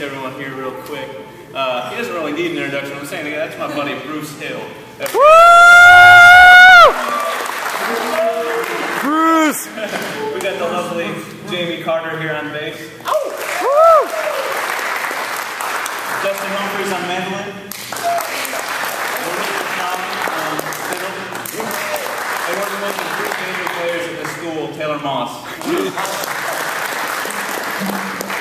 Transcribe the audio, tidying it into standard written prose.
everyone here real quick. He doesn't really need an introduction. I'm saying that's my buddy Bruce Hill. Bruce! We got the lovely Jamie Carter here on bass. Justin Humphreys on mandolin. And we're the most improved major players at the school, Taylor Moss.